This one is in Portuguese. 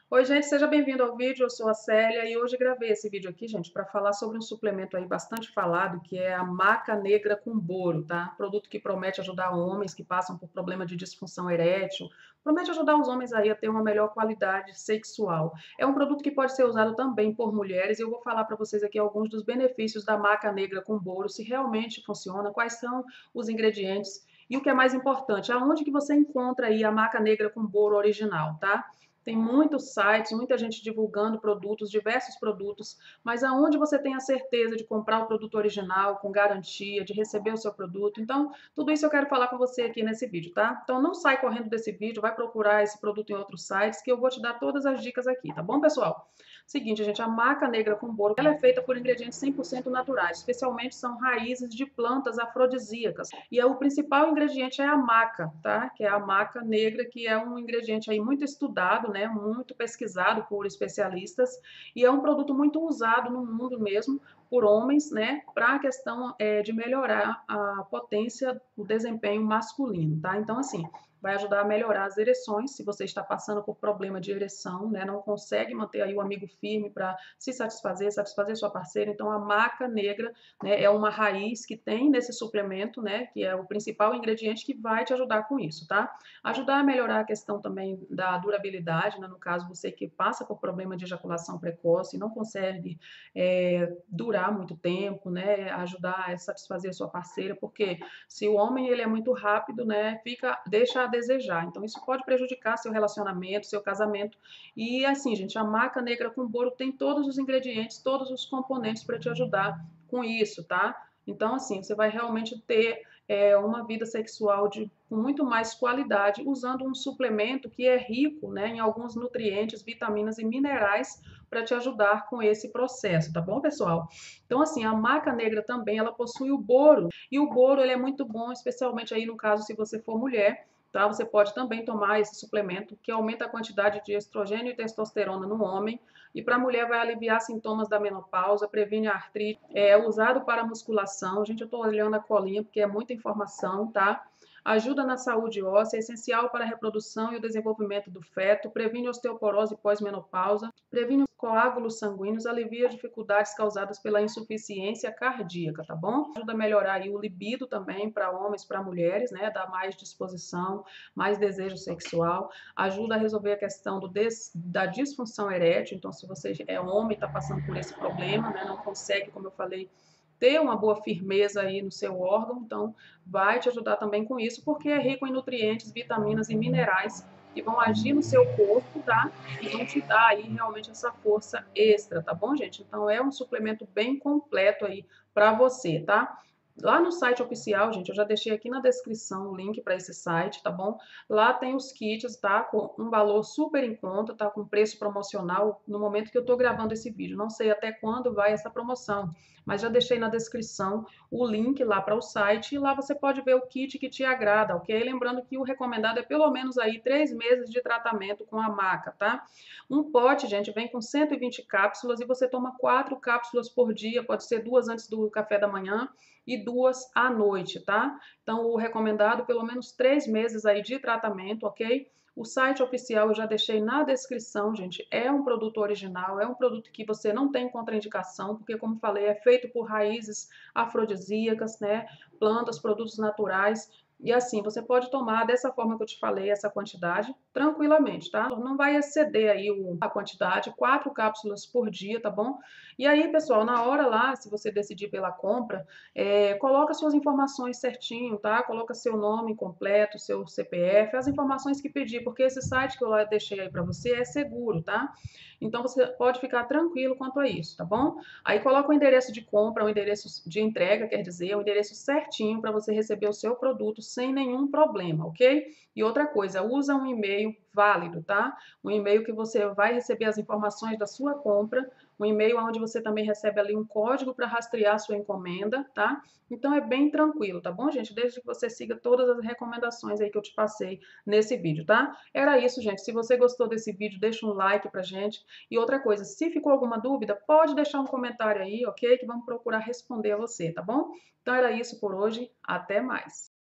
Oi, gente, seja bem-vindo ao vídeo. Eu sou a Célia e hoje gravei esse vídeo aqui, gente, para falar sobre um suplemento aí bastante falado, que é a maca negra com boro, tá? Produto que promete ajudar homens que passam por problema de disfunção erétil, promete ajudar os homens aí a ter uma melhor qualidade sexual. É um produto que pode ser usado também por mulheres e eu vou falar para vocês aqui alguns dos benefícios da maca negra com boro, se realmente funciona, quais são os ingredientes e o que é mais importante, aonde que você encontra aí a maca negra com boro original, tá? Tem muitos sites, muita gente divulgando produtos, diversos produtos, mas aonde você tem a certeza de comprar o produto original, com garantia, de receber o seu produto. Então, tudo isso eu quero falar com você aqui nesse vídeo, tá? Então, não sai correndo desse vídeo, vai procurar esse produto em outros sites, que eu vou te dar todas as dicas aqui, tá bom, pessoal? Seguinte, gente, a maca negra com boro, ela é feita por ingredientes 100% naturais, especialmente são raízes de plantas afrodisíacas. E o principal ingrediente é a maca, tá? Que é a maca negra, que é um ingrediente aí muito estudado, né? Muito pesquisado por especialistas e é um produto muito usado no mundo mesmo por homens, né? Para a questão de melhorar a potência, o desempenho masculino, tá? Então, assim, vai ajudar a melhorar as ereções, se você está passando por problema de ereção, né? Não consegue manter aí o amigo firme para se satisfazer, satisfazer sua parceira. Então, a maca negra, né, é uma raiz que tem nesse suplemento, né? Que é o principal ingrediente que vai te ajudar com isso, tá? Ajudar a melhorar a questão também da durabilidade, né? No caso, você que passa por problema de ejaculação precoce e não consegue durar muito tempo, né? Ajudar a satisfazer a sua parceira, porque se o homem ele é muito rápido, né? Deixa a desejar. Então, isso pode prejudicar seu relacionamento, seu casamento. E assim, gente, a maca negra com boro tem todos os ingredientes, todos os componentes para te ajudar com isso, tá? Então, assim, você vai realmente ter uma vida sexual com muito mais qualidade, usando um suplemento que é rico, né, em alguns nutrientes, vitaminas e minerais para te ajudar com esse processo, tá bom, pessoal? Então, assim, a maca negra também, ela possui o boro, e o boro, ele é muito bom, especialmente aí no caso, se você for mulher, tá? Você pode também tomar esse suplemento, que aumenta a quantidade de estrogênio e testosterona no homem, e para a mulher vai aliviar sintomas da menopausa, previne a artrite, é usado para musculação. Gente, eu estou olhando a colinha porque é muita informação, tá? Ajuda na saúde óssea, é essencial para a reprodução e o desenvolvimento do feto, previne osteoporose pós-menopausa, previne os coágulos sanguíneos, alivia dificuldades causadas pela insuficiência cardíaca, tá bom? Ajuda a melhorar aí o libido também para homens, para mulheres, né? Dá mais disposição, mais desejo sexual, ajuda a resolver a questão da disfunção erétil. Então, se você é homem e está passando por esse problema, né? Não consegue, como eu falei, ter uma boa firmeza aí no seu órgão, então vai te ajudar também com isso, porque é rico em nutrientes, vitaminas e minerais que vão agir no seu corpo, tá? E vão te dar aí realmente essa força extra, tá bom, gente? Então é um suplemento bem completo aí para você, tá? Lá no site oficial, gente, eu já deixei aqui na descrição o link para esse site, tá bom? Lá tem os kits, tá? Com um valor super em conta, tá? Com preço promocional no momento que eu tô gravando esse vídeo. Não sei até quando vai essa promoção, mas já deixei na descrição o link lá para o site e lá você pode ver o kit que te agrada, ok? Lembrando que o recomendado é pelo menos aí 3 meses de tratamento com a maca, tá? Um pote, gente, vem com 120 cápsulas e você toma 4 cápsulas por dia, pode ser 2 antes do café da manhã e 2 à noite, tá? Então, o recomendado, pelo menos 3 meses aí de tratamento, ok? O site oficial eu já deixei na descrição, gente. É um produto original, é um produto que você não tem contraindicação, porque, como falei, é feito por raízes afrodisíacas, né? Plantas, produtos naturais. E assim, você pode tomar dessa forma que eu te falei, essa quantidade, tranquilamente, tá? Não vai exceder aí a quantidade, 4 cápsulas por dia, tá bom? E aí, pessoal, na hora lá, se você decidir pela compra, coloca suas informações certinho, tá? Coloca seu nome completo, seu CPF, as informações que pedir, porque esse site que eu deixei aí para você é seguro, tá? Então você pode ficar tranquilo quanto a isso, tá bom? Aí coloca o endereço de compra, o endereço de entrega, quer dizer, o endereço certinho para você receber o seu produto sem nenhum problema, ok? E outra coisa, usa um e-mail válido, tá? Um e-mail que você vai receber as informações da sua compra, um e-mail onde você também recebe ali um código para rastrear a sua encomenda, tá? Então é bem tranquilo, tá bom, gente? Desde que você siga todas as recomendações aí que eu te passei nesse vídeo, tá? Era isso, gente. Se você gostou desse vídeo, deixa um like pra gente. E outra coisa, se ficou alguma dúvida, pode deixar um comentário aí, ok? Que vamos procurar responder a você, tá bom? Então era isso por hoje. Até mais.